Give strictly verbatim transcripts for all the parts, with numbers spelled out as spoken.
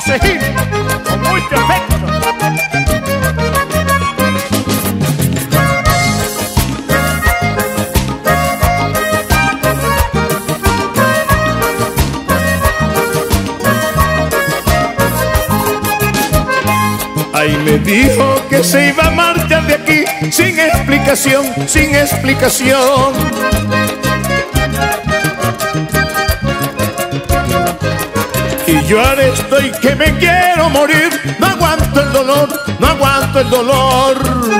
José Gil, con mucho afecto. Ay, me dijo que se iba a marchar de aquí sin explicación, sin explicación. Y yo ahora estoy que me quiero morir, no aguanto el dolor, no aguanto el dolor.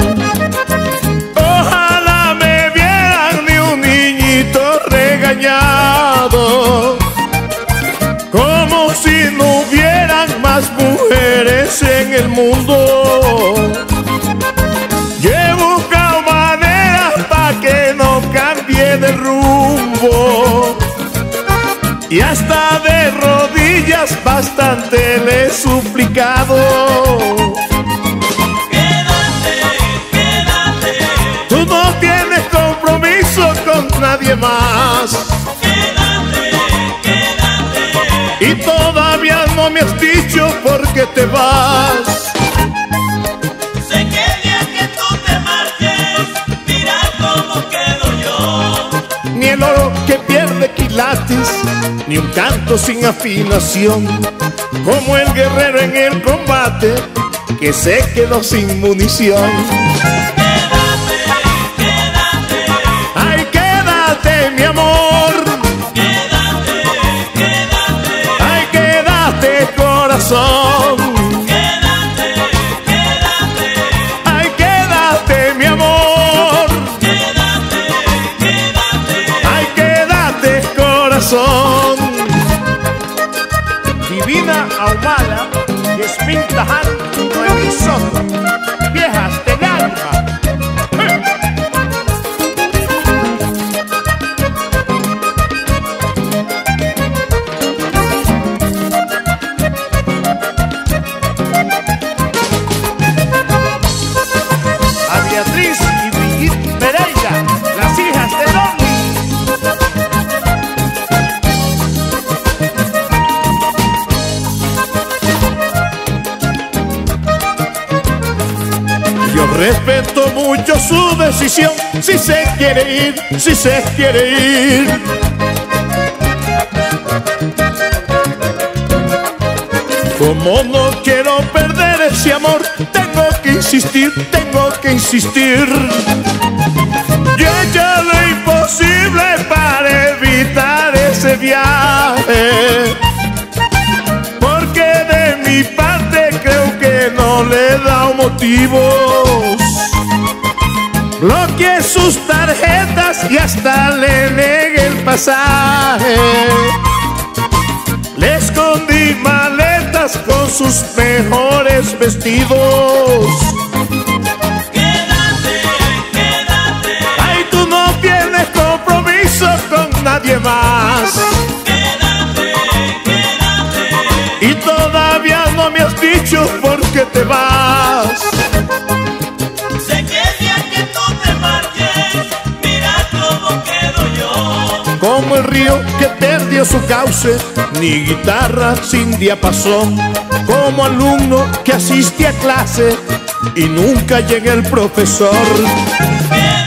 Ojalá me vieran ni un niñito regañado, como si no hubieran más mujeres en el mundo. Yo he buscado maneras pa' que no cambie de rumbo, y hasta de rodillas bastante le he suplicado. Quédate, quédate. Tú no tienes compromiso con nadie más. Quédate, quédate. Y todavía no me has dicho por qué te vas. Sé que el día que tú te marches, mira cómo quedo yo. Ni el oro que pierde quilates, ni un canto sin afinación, como el guerrero en el combate que se quedó sin munición. Quédate, quédate. Ay, quédate, mi amor. Quédate, quédate. Ay, quédate, corazón. Quédate, quédate. Ay, quédate, mi amor. Quédate, quédate. Ay, quédate, corazón. Divina Ahumada, Yasmín Taján, Noemí Soto, viejas de alma. A Beatriz y Brigitte Pereira, las hijas de Donny. Yo respeto mucho su decisión, si se quiere ir, si se quiere ir. Como no quiero perder ese amor, tengo que insistir, tengo que insistir. Yo he hecho lo imposible para evitar ese viaje, porque de mi parte creo que no le he dado motivos. Bloqueé sus tarjetas y hasta le negué el pasaje. Le escondí maletas con sus mejores vestidos. Quédate, quédate. Ay, tú no tienes compromiso con nadie más. Quédate, quédate. Y todavía no me has dicho por qué te vas. Sé que el día que tú te marches, mira cómo quedo yo. Como el río que perdió su cauce, ni guitarra sin diapasón. Como alumno que asiste a clase y nunca llega el profesor. Quédate,